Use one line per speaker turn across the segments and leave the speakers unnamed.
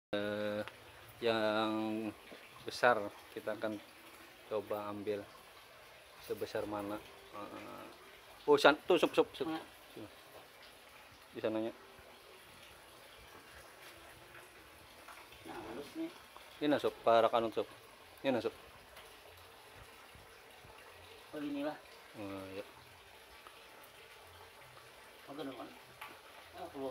Yang besar kita akan coba ambil sebesar mana. Oh, tuh sup di sananya.
Nah, halus nih.
Ini sup, para kanut sup. Ini sup.
Oh, inilah.
Ya.
Maganda kan? Ah, keluar.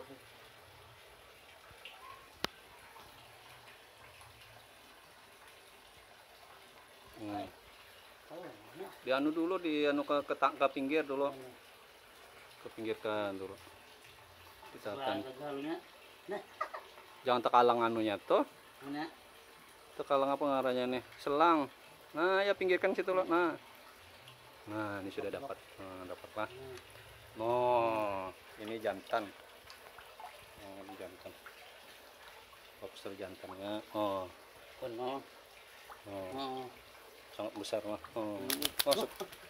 Di anu dulu, di anu ke pinggir dulu. Ke pinggirkan dulu. Kita akan.
Nah,
Jangan tekalang anunya tuh.
mana?
Tekalang apa ngaranya nih? Selang. Nah, ya pinggirkan situ loh. Nah. Nah, ini sudah dapat. Nah, dapatlah. Oh, ini jantan. Oh, ini jantan. Lobster jantannya. Oh.
Kono.
Oh. Sangat besar lah. Oh.
Masuk.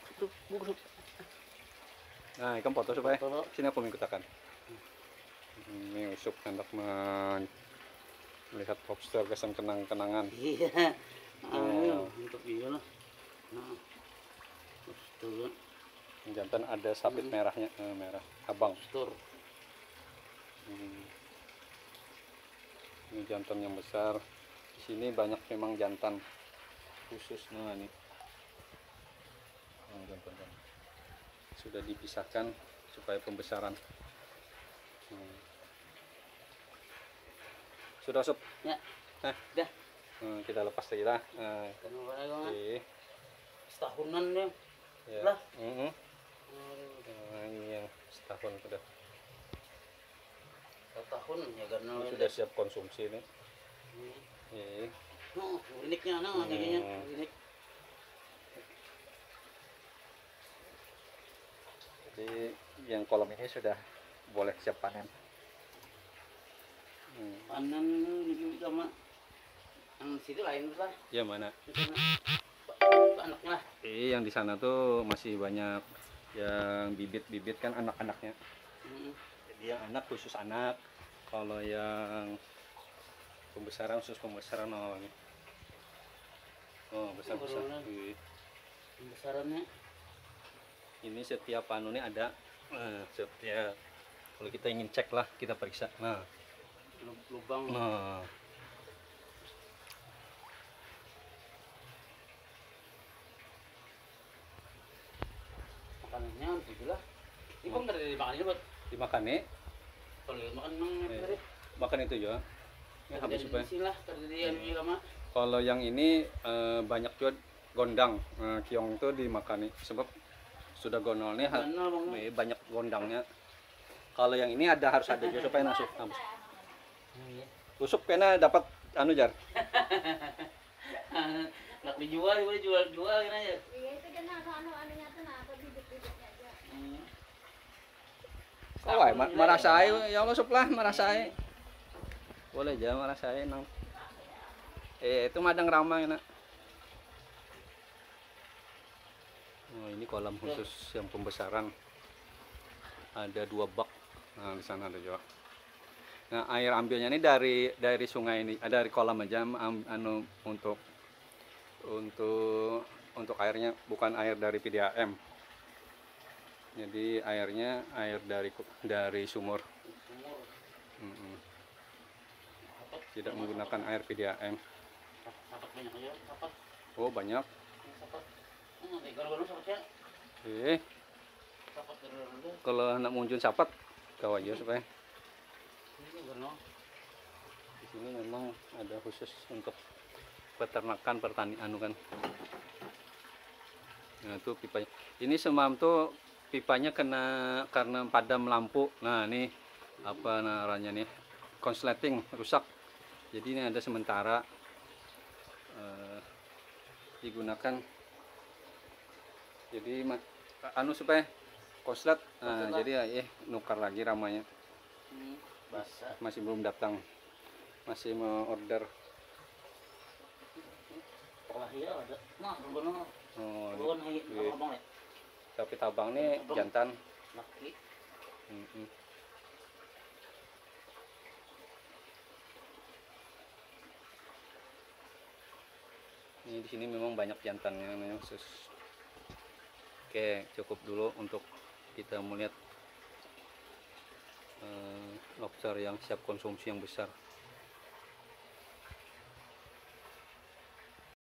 Nah, ikan foto supaya. Sini aku mengikutakan. Ini Usuk hendak melihat lobster kesan kenang-kenangan.
Iya. Untuk iya lah. Nah. Lobster.
Jantan ada sabit merahnya, merah abang.
Lobster.
Ini jantan yang besar. Di sini banyak memang jantan khusus. Nah, ini jantan sudah dipisahkan supaya pembesaran. Sudah sup.
Ya.
Dah. Kita lepas lagi lah.
Oke. Setahunan ya.
Ya.
Lah.
Ini yang setahun sudah.
Setahun ya karena
sudah siap konsumsi nih.
Oh, uniknya jadinya unik.
Jadi yang kolam ini sudah boleh siap panen.
Panen ini sama yang situ lain lah.
Ya mana?
Anaknya lah.
Yang di sana tuh masih banyak yang bibit-bibit kan anak-anaknya. Jadi yang anak khusus anak. Kalau yang pembesaran khusus pembesaran. Oh, besar-besar.
Pembesarannya.
Ini setiap anu ini ada setiap kalau kita ingin cek lah kita periksa. Nah,
lubang.
Nah.
Makanannya itulah. Ini kok nggak dimakan ini buat
dimakan nih.
Kalau makan dari
makan itu ya. Ini habis supaya. Kalau yang ini banyak juga gondang. Kiong itu dimakan nih sebab sudah gonol nih banyak gondangnya. Kalau yang ini harus ada juga supaya masuk. Usuk kena dapat anu jar.
Nak dijual, boleh jual kan aja.
Iya itu kan anunya tuh apa bibit-bibitnya aja.
Oh, merasai ya Allah sup lah merasai. Boleh aja merasai nang. Itu madang ramang enak. Oh, ini kolam khusus yang pembesaran. Ada 2 bak. Nah, di sana ada juga. Nah, air ambilnya ini dari sungai ini, dari kolam aja anu untuk airnya bukan air dari PDAM. Jadi airnya air dari sumur. Tidak menggunakan air PDAM. Oh, banyak. Kalau anak munjun sapat kau aja supaya. Di sini memang ada khusus untuk peternakan pertanian kan. Nah, itu pipanya. Ini semalam tuh pipanya karena padam lampu. Nah, ini apa namanya nih? Konsleting rusak. Jadi ini ada sementara digunakan. Jadi anu supaya konslet. Nah, jadi nukar lagi ramanya. Masih belum datang. Masih mau order. Tapi tabang nih jantan. Ini di sini memang banyak jantannya memang sus. Oke, cukup dulu untuk kita melihat lobster yang siap konsumsi yang besar.